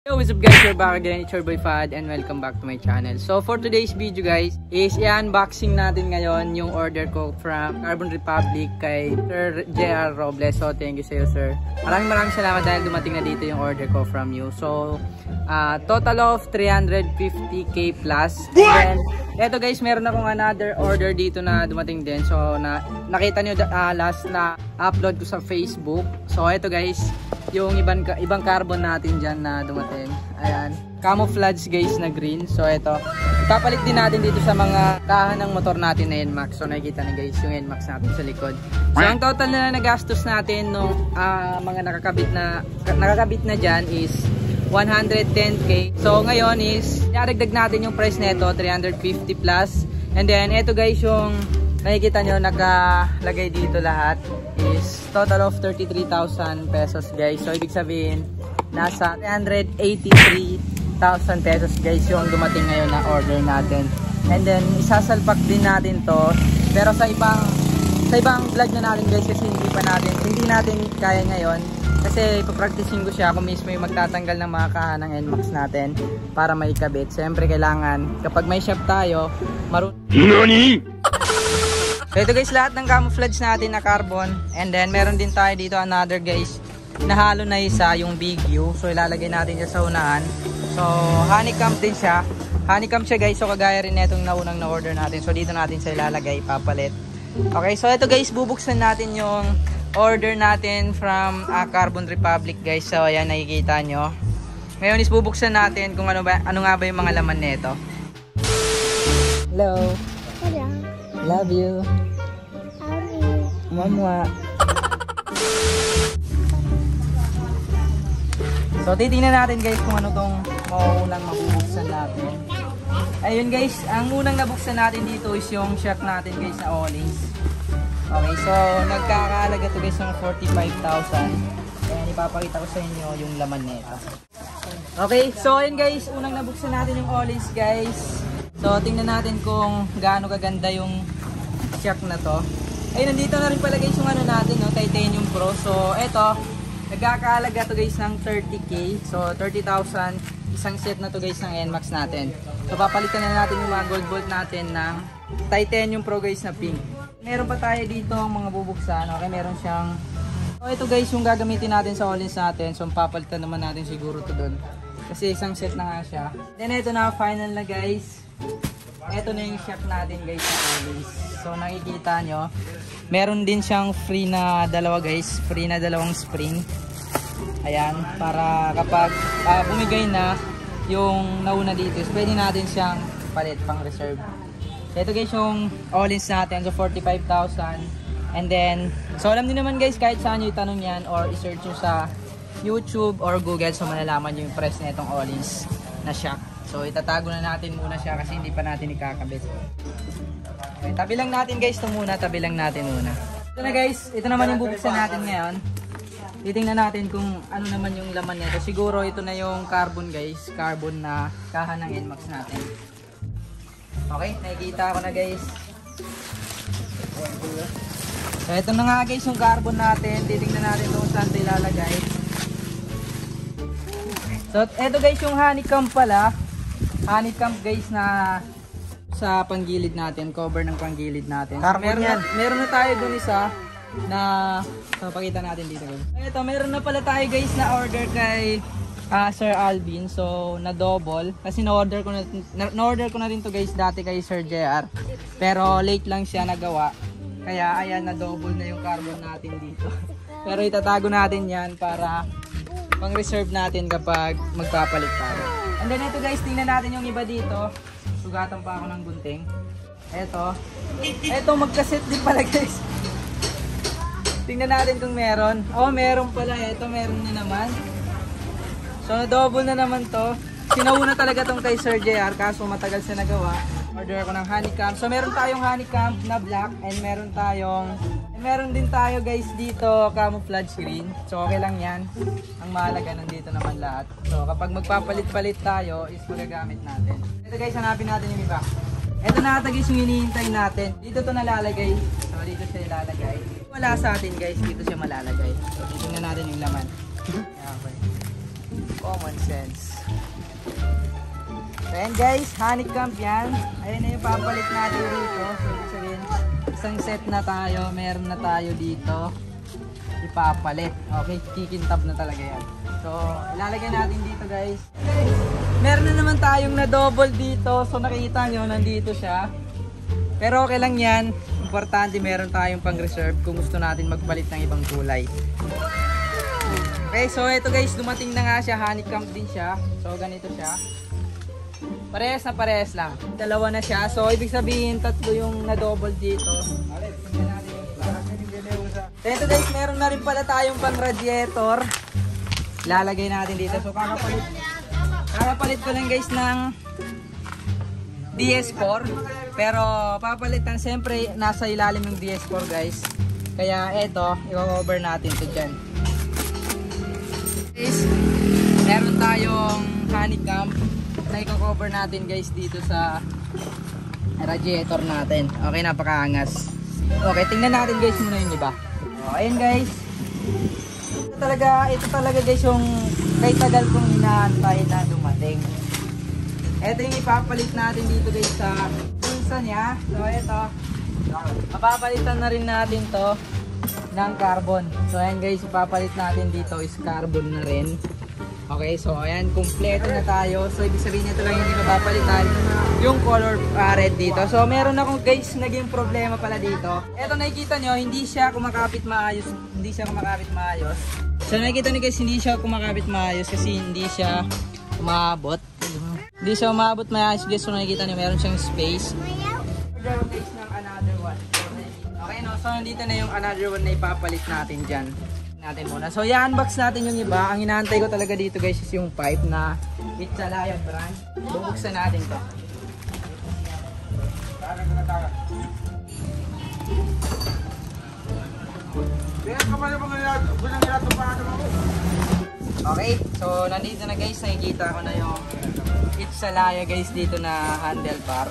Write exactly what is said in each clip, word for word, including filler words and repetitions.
Yo, what's up guys, we're back again, it's your boy Fad and welcome back to my channel. So for today's video guys, is i-unboxing natin ngayon yung order ko from Carbon Republic kay Sir J R Robles. So thank you sa'yo sir. Maraming maraming salamat dahil dumating na dito yung order ko from you. So uh, total of three hundred fifty K plus. And eto guys, meron akong another order dito na dumating din. So na, nakita nyo uh, last na upload ko sa Facebook. So eto guys, yung ibang, ibang carbon natin dyan na dumating. Ayan, camouflage guys na green. So ito, ipapalit din natin dito sa mga kahan ng motor natin na N MAX. So nakikita na guys yung N MAX natin sa likod. So ang total na nagastos natin nung uh, mga nakakabit na nakakabit na dyan is one hundred ten K. So ngayon is naragdag natin yung price nito three hundred fifty plus. And then ito guys yung nakikita nyo nakalagay dito lahat is total of thirty-three thousand pesos guys. So ibig sabihin nasa three hundred eighty-three thousand pesos guys yung dumating ngayon na order natin. And then isasalpak din natin to, pero sa ibang sa ibang vlog na natin guys, kasi hindi pa natin hindi natin kaya ngayon kasi ipapracticing ko siya. Ako mismo yung magtatanggal ng mga kahan ng N MAX natin para maikabit. Siyempre kailangan kapag may shop tayo marunong. Nani? So ito guys, lahat ng camouflage natin na carbon. And then meron din tayo dito another guys, nahalo na isa yung big U. So ilalagay natin siya sa unahan. So honeycomb din siya. Honeycomb siya guys, so kagaya rin netong naunang na order natin. So dito natin siya ilalagay, papalit. Okay, so ito guys, bubuksan natin yung order natin from uh, Carbon Republic guys. So ayan, nakikita nyo. Ngayon is bubuksan natin kung ano, ba, ano nga ba yung mga laman nito. Hello. Hello. Love you. Love you. Mamwa. So titingnan natin guys kung ano tong mauunang mabubuksan natin. Ayun guys, ang unang nabuksan natin dito is yung shock natin guys na Ollings. Okay, so nagkakaalaga to guys ng forty-five thousand. Ayan, ipapakita ko sa inyo yung laman nito. Okay, so ayun guys, unang nabuksan natin yung Ollings guys. So tingnan natin kung gaano kaganda yung shock na to. Ay, nandito na rin pala guys yung ano natin, no, Titanium Pro. So eto, nagkakaalaga to guys ng thirty K. So thirty thousand isang set na to guys ng N MAX natin. So papalitan na natin yung mga gold bolt natin ng Titanium Pro guys na pink. Meron pa tayo dito ang mga bubuksan. Okay, meron siyang, so ito guys yung gagamitin natin sa Ollings natin. So papalitan naman natin siguro to doon kasi isang set na nga siya. Then ito na, final na guys. Ito na yung shock natin guys sa Ollings. So nakikita nyo, meron din siyang free na dalawa guys, free na dalawang spring. Ayan, para kapag uh, bumigay na yung nauna dito, so pwede natin siyang palit pang reserve. So ito guys yung Ollings natin, so forty-five thousand. And then, so alam niyo naman guys, kahit saan nyo itanong yan or i-search nyo sa YouTube or Google, so malalaman nyo yung price na itong Ollings na shock. So itatago na natin muna siya kasi hindi pa natin ikakabit. Okay, tabi lang natin guys ito muna, tabi lang natin muna. Ito na guys, ito naman yung bubuksan natin ngayon. Titingnan natin kung ano naman yung laman nito. Siguro ito na yung carbon guys, carbon na kahan ng N MAX natin. Okay, nakikita ko na guys. So ito na nga guys yung carbon natin. Titingnan natin kung saan ito ilalagay. So ito guys yung honeycomb pala. Honeycomb guys na sa panggilid natin, cover ng panggilid natin. So, meron, na, meron na tayo dun isa na so, pakita natin dito guys. Ito, meron na pala tayo guys na order kay uh, Sir Alvin. So na double kasi na-order ko na na-order ko na rin to guys dati kay Sir J R. Pero late lang siya nagawa. Kaya ayan, na double na yung carbon natin dito. Pero itatago natin 'yan para pang-reserve natin kapag magpapalit tayo. And then ito guys, tingnan natin yung iba dito. Sugatan pa ako ng gunting. Ito. Ito magkaset din pala guys. Tingnan natin kung meron. Oh, meron pala. Ito meron na naman. So double na naman to. Sinauna talaga tong kay Sir J R kaso matagal siya nagawa. Order ako ng honeycomb. So meron tayong honeycomb na black and meron tayong and meron din tayo guys dito camouflage green. So okay lang yan. Ang mahalaga nandito naman lahat. So kapag magpapalit-palit tayo is magagamit natin. Ito guys, hanapin natin yung iba. Ito na ata guys yung hinihintay natin. Dito to nalalagay. So dito siya ilalagay. Wala sa atin guys, dito siya malalagay. So tingnan natin yung laman. Okay. Common sense. So ayan guys, honeycomb yan. Ayan na yung papalit natin dito. So ibig sabihin, isang set na tayo. Meron na tayo dito. Ipapalit. Okay, kikintab na talaga yan. So ilalagay natin dito guys. Meron na naman tayong na double dito. So nakikita nyo, nandito siya. Pero okay lang yan. Importante meron tayong pang reserve kung gusto natin magpalit ng ibang kulay. Okay, so ito guys, dumating na nga siya. Honeycomb din siya. So ganito siya. Parehas na parehas lang. Dalawa na siya. So ibig sabihin tatlo yung na double dito. So ito guys, meron na rin pala tayong pang radiator. Lalagay natin dito. So kakapalit, kakapalit ko lang guys ng D S four. Pero papalitan, siyempre nasa ilalim yung D S four guys. Kaya ito, i-cover natin ito dyan. Guys, meron tayong honeycomb na i-cover natin guys dito sa radiator natin. Okay, napakaangas. Okay, tingnan natin guys muna yung iba. So, ayan guys. Ito talaga, ito talaga guys yung kay tagal kong inaantay na dumating. Ito yung ipapalit natin dito guys sa bulsa niya. So ito, mapapalitan na rin natin to ng carbon. So ayan guys, ipapalit natin dito is carbon na rin. Okay, so ayan, kumpleto na tayo. So ibig sabihin nito lang yung hindi mapapalitan yung color uh, red dito. So meron akong guys naging problema pala dito. Ito nakikita nyo, hindi siya kumakapit maayos. Hindi siya kumakapit maayos. So nakikita nyo guys, hindi siya kumakapit maayos kasi hindi siya umabot. Hindi siya umabot maayos guys. So nakikita nyo, meron siyang space. Order guys ng another one. Okay no, so nandito na yung another one na ipapalit natin dyan. Natin muna. So i-unbox natin yung iba. Ang inaantay ko talaga dito guys is yung pipe na Itsalaya brand. Bubuksan natin to. Okay, so nandito na guys, nakikita ko na yung Itsalaya guys dito na handlebar.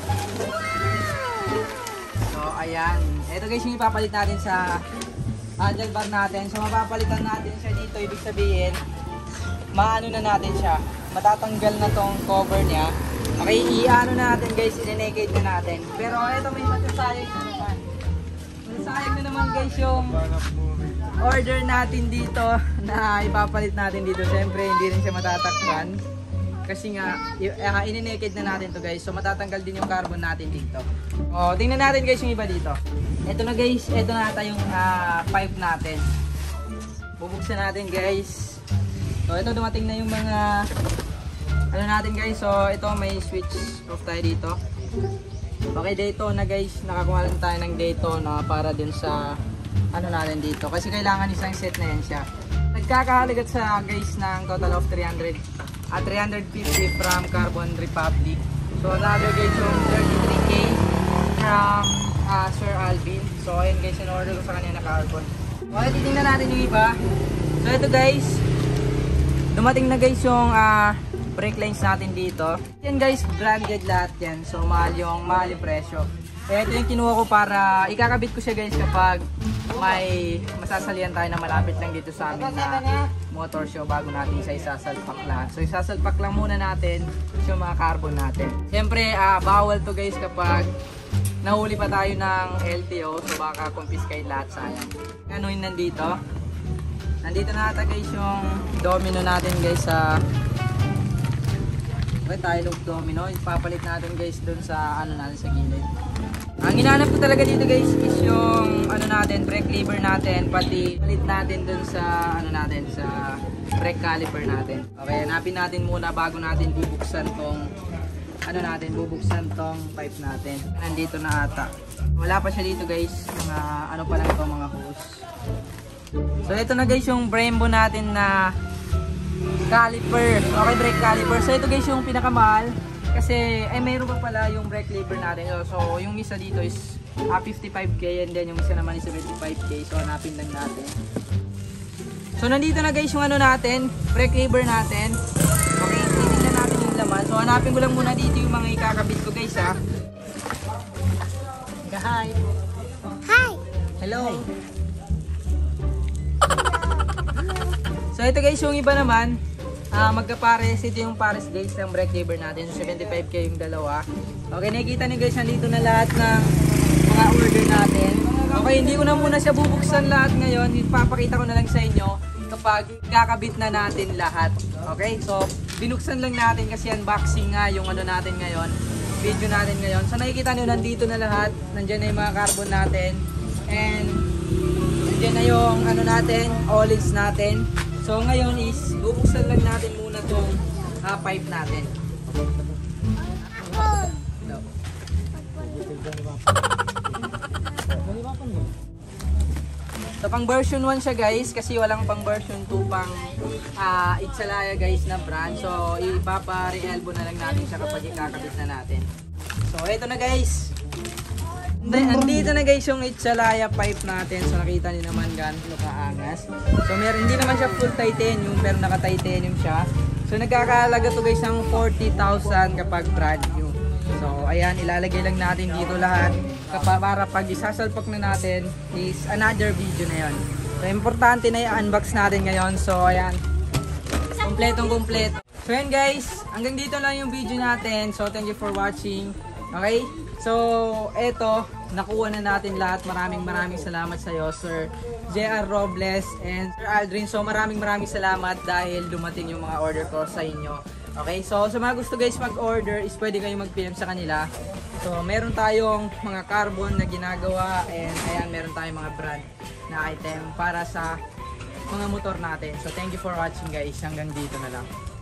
So ayan, ito guys yung ipapalit natin sa handlebar natin. So mapapalitan natin siya dito, ibig sabihin maano na natin siya, matatanggal na tong cover niya. Okay, i-ano natin guys, i-negate na natin. Pero ito may matasayang na naman. Matasayang na naman guys yung order natin dito na ipapalit natin dito. Siyempre hindi rin siya matatakpan kasi nga uh, i-negate na natin to guys. So matatanggal din yung carbon natin dito. O, tingnan natin guys yung iba dito. Ito na guys, ito na ata yung uh, pipe natin. Bubuksan natin guys. So ito dumating na yung mga ano natin guys. So ito may switch off tayo dito. Okay, Daytona guys, nakakuha lang tayo ng Daytona para din sa ano natin dito. Kasi kailangan isang set na yan siya. Nagkakahalagat sa guys ng total of three hundred at three hundred fifty from Carbon Republic. So another guys yung thirty-three K from uh, Sir Alvin. So ayun guys, in-order ko sa kanya na carbon. Okay, titingnan natin yung iba. So ito guys, dumating na guys yung uh, brake lines natin dito. Yan guys, branded lahat yan. So mahal yung, mahal yung presyo. Kaya ito yung kinuha ko para ikakabit ko siya guys kapag may masasalihan tayo na malapit lang dito sa amin na motor show bago natin siya isasalpak lahat. So isasalpak lang muna natin yung mga carbon natin. Siyempre uh, bawal to guys kapag nahuli pa tayo ng L T O. So baka confiscate lahat, sayang. Ano yung nandito? Nandito na ata guys yung domino natin guys sa okay, tayo loop domino. Ipapalit natin guys dun sa ano natin sa gilid. Ang hinahanap ko talaga dito guys is yung ano natin, brake lever natin, pati palit natin dun sa ano natin, sa brake caliper natin. Okay, hanapin natin muna bago natin bubuksan tong ano natin, bubuksan tong pipe natin. Nandito na ata. Wala pa siya dito guys, mga ano pa lang ito, mga hose. So ito na guys yung Brembo natin na caliper. Okay, brake caliper. So ito guys yung pinakamahal. Kasi ay mayroon pa pala yung brake lever natin. So yung isa dito is uh, fifty-five K and then yung isa naman is seventy-five K. So hanapin lang natin. So nandito na guys yung ano natin, brake lever natin. Okay, titingnan natin yung laman. So hanapin ko lang muna dito yung mga ikakabit ko guys ha. Hi. Hi. Hello. So ito guys yung iba naman. Ah, magka-pares, ito yung pares guys ng brake lever natin. So seventy-five K yung dalawa. Okay, nakikita niyo guys, nandito na lahat ng mga order natin. Okay, hindi ko na muna siya bubuksan lahat ngayon. Ipapakita ko na lang sa inyo kapag kakabit na natin lahat. Okay, so binuksan lang natin kasi unboxing nga yung ano natin ngayon, video natin ngayon. So nakikita niyo nandito na lahat. Nandiyan na yung mga carbon natin. And nandiyan na yung ano natin, olives natin. So ngayon is bubuksan lang natin muna tong uh, pipe natin. So pang version one siya guys kasi walang pang version two pang uh, Itsalaya guys na brand. So ipapa-re-elbow na lang natin siya kapag ikakabit na natin. So ito na guys. Andito na guys yung Itsalaya pipe natin. So nakita niyo naman gaano kaangas. So meron, hindi naman siya full titanium pero naka-titanium siya. So nagkakahalaga to guys ng forty thousand kapag brand new. So ayan, ilalagay lang natin dito lahat kapag, para pag isasalpak na natin is another video na yon. So importante na i-unbox natin ngayon. So ayan, kompletong kompleto. So ayan guys, hanggang dito lang yung video natin. So thank you for watching. Okay? So, eto, nakuha na natin lahat. Maraming maraming salamat sa iyo, Sir J R Robles and Sir Aldrin. So, maraming maraming salamat dahil dumating yung mga order ko sa inyo. Okay, so sa mga gusto guys mag-order is pwede kayong mag-P M sa kanila. So, meron tayong mga carbon na ginagawa and ayan, meron tayong mga brand na item para sa mga motor natin. So, thank you for watching guys. Hanggang dito na lang.